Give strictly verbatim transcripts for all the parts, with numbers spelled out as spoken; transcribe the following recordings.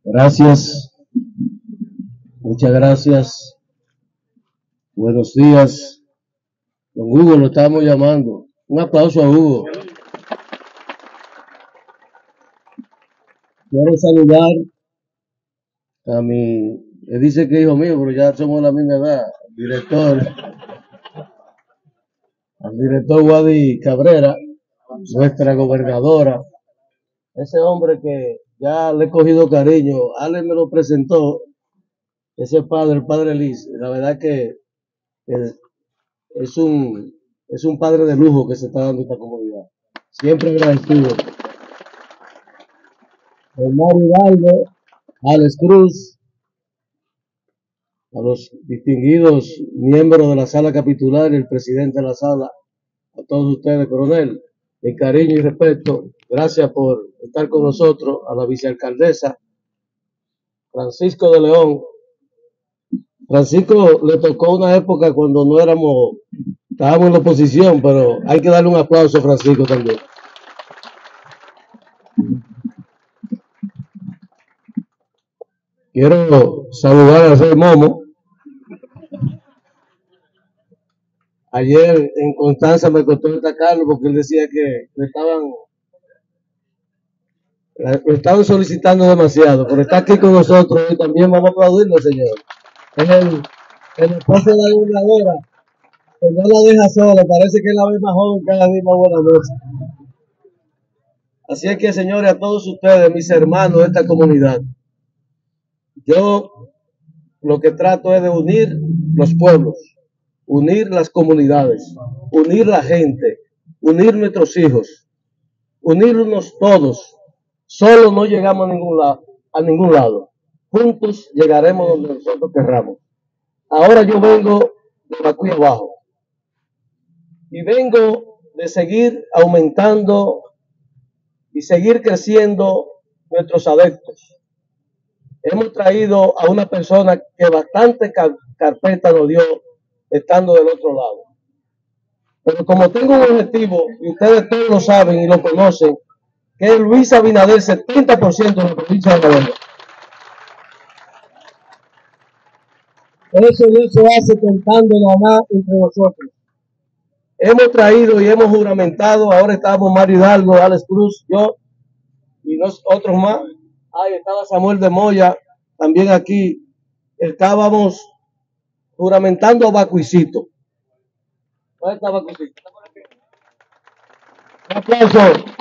Gracias, muchas gracias. Buenos días. Don Hugo, lo estamos llamando. Un aplauso a Hugo. Quiero saludar a mi, él dice que hijo mío, pero ya somos la misma edad, director, al director Wadi Cabrera, nuestra gobernadora, ese hombre que ya le he cogido cariño. Ale me lo presentó, ese padre, el padre Liz. La verdad que es, es un es un padre de lujo que se está dando esta comunidad. Siempre agradecido. Omar Hidalgo, Alex Cruz, a los distinguidos miembros de la sala capitular y el presidente de la sala, a todos ustedes, coronel, mi cariño y respeto. Gracias por estar con nosotros. A la vicealcaldesa Francisco de León. Francisco le tocó una época cuando no éramos, estábamos en la oposición, pero hay que darle un aplauso a Francisco también. Quiero saludar a Rey Momo. Ayer en Constanza me costó destacarlo porque él decía que le estaban, le estaban solicitando demasiado, pero está aquí con nosotros y también vamos a aplaudirlo, señor. Es el, el esposo de la gobernadora, que no la deja sola, parece que la ve más joven cada día, más buena noche. Así es que, señores, a todos ustedes, mis hermanos de esta comunidad, yo lo que trato es de unir los pueblos, unir las comunidades, unir la gente, unir nuestros hijos, unirnos todos. Solo no llegamos a ningún lado, a ningún lado. Juntos llegaremos donde nosotros querramos. Ahora yo vengo de Bacuy abajo y vengo de seguir aumentando y seguir creciendo nuestros adeptos. Hemos traído a una persona que bastante car carpeta nos dio estando del otro lado. Pero como tengo un objetivo, y ustedes todos lo saben y lo conocen, que es Luis Abinader, setenta por ciento de la provincia de Colombia. Eso no se hace contando nada más entre nosotros. Hemos traído y hemos juramentado, ahora estamos Mario Hidalgo, Alex Cruz, yo y otros más. Ahí estaba Samuel de Moya, también aquí estábamos juramentando a Bacuicito. ¿Dónde está Bacuicito? Un aplauso.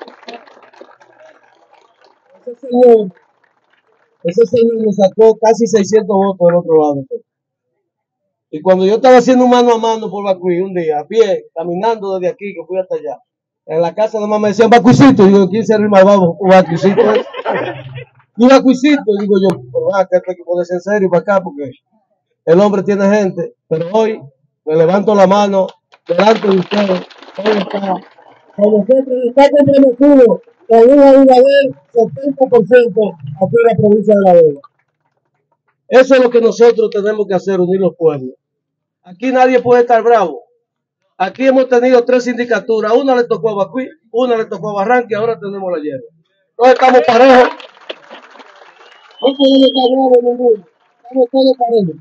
Ese señor, ese señor me sacó casi seiscientos votos del otro lado. Y cuando yo estaba haciendo un mano a mano por Bacuy un día, a pie, caminando desde aquí, que fui hasta allá, en la casa nomás me decían Bacuicito, y digo, ¿quién será el malvado? Bacuicito. Y Bacuicito, digo yo, pero va, que esto hay que ponerse en serio para acá, porque el hombre tiene gente. Pero hoy me levanto la mano delante de ustedes. Hoy está, con nosotros está comprometido con una Abinader setenta por ciento aquí en la provincia de La Vega. Eso es lo que nosotros tenemos que hacer, unir los pueblos. Aquí nadie puede estar bravo. Aquí hemos tenido tres sindicaturas. Una le tocó a Bacuy, una le tocó a Barranca y ahora tenemos la hierba. Entonces estamos parejos. No podemos estar bravos ninguno. Estamos todos parejos.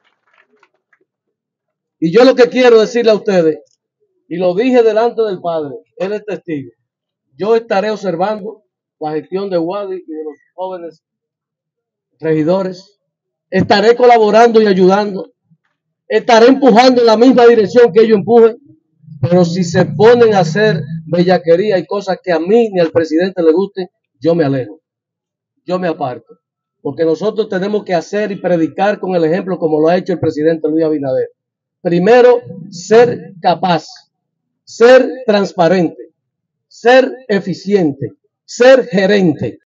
Y yo lo que quiero decirle a ustedes, y lo dije delante del Padre, él es testigo. Yo estaré observando la gestión de Wadi y de los jóvenes regidores. Estaré colaborando y ayudando. Estaré empujando en la misma dirección que ellos empujen. Pero si se ponen a hacer bellaquería y cosas que a mí ni al presidente le gusten, yo me alejo. Yo me aparto. Porque nosotros tenemos que hacer y predicar con el ejemplo como lo ha hecho el presidente Luis Abinader. Primero, ser capaz, ser transparente, ser eficiente, ser gerente.